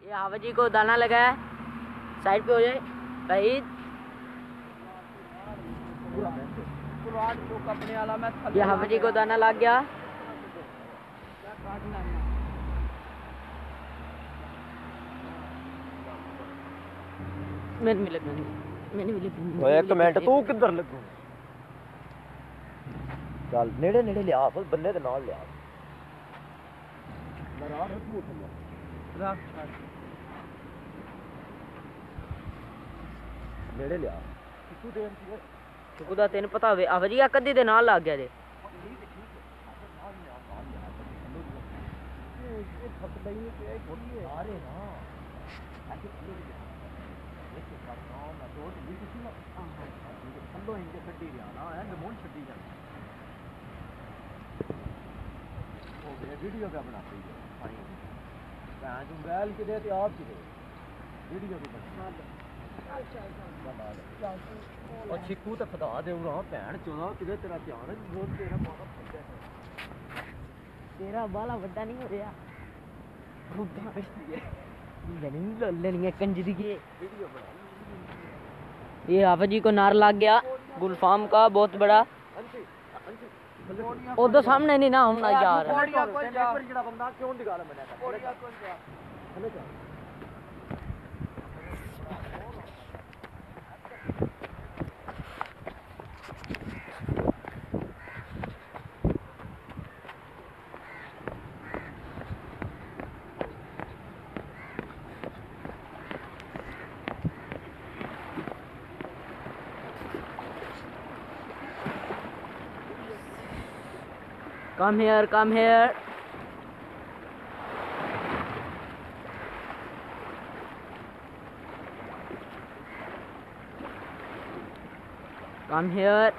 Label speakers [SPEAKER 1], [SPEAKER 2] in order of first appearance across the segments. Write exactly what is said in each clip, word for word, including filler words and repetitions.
[SPEAKER 1] ये हावा जी को दाना लगा है, साइड पे हो जाए भाई। ये हावा जी को दाना लग गया। मैंने भी लगा मैंने भी लगा
[SPEAKER 2] एक मिनट तू किधर लगू चल नेड़े नेड़े लिया फिर बन्ने दे नाल लिया नेड़े लिया
[SPEAKER 1] तू दा तेन पता होवे आवा जी कदी दे नाल लग गया जे
[SPEAKER 2] वीडियो क्या बनाती है मोबाइल के दे आप की वीडियो भी बना और छिकू तो खदा दे रहा भैन चौदह किधर तेरा ध्यान बहुत तेरा बहुत
[SPEAKER 1] तेरा बाला बड़ा नहीं हो रहा लेनी कंजरी के ये हाफा जी को नार लग गया गुलफाम का बहुत बड़ा। उधर सामने नहीं ना होना यार। Come here, come here. Come here.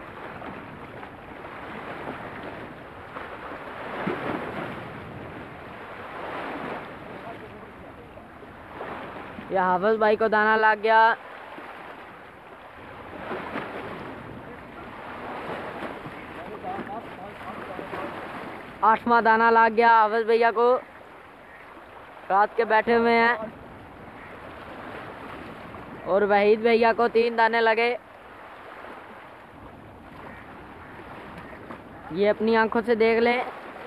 [SPEAKER 1] ये हाफिज भाई को दाना लग गया। आठवां दाना लग गया हाफिज भैया को, रात के बैठे हुए हैं। और वहीद भैया को तीन दाने लगे। ये अपनी आंखों से देख ले।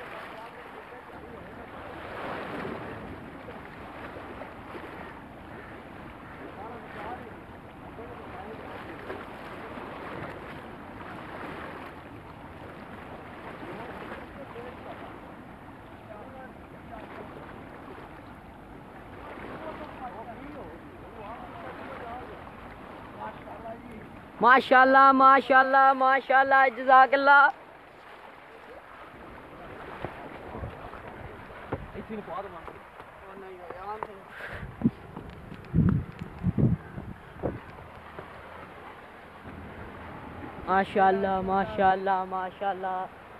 [SPEAKER 1] माशाल्लाह माशाल्लाह माशाल्लाह जज़ाकल्लाह। माशाल्लाह माशाल्लाह माशाल्लाह।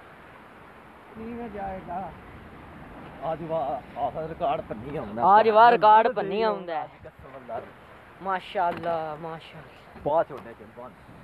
[SPEAKER 2] आज वाह रिकॉर्ड पन्नी आउंदा
[SPEAKER 1] आज वाह रिकॉर्ड पन्नी आउंदा माशाल्लाह माशाल्लाह।
[SPEAKER 2] पांच होने चाहिए पांच।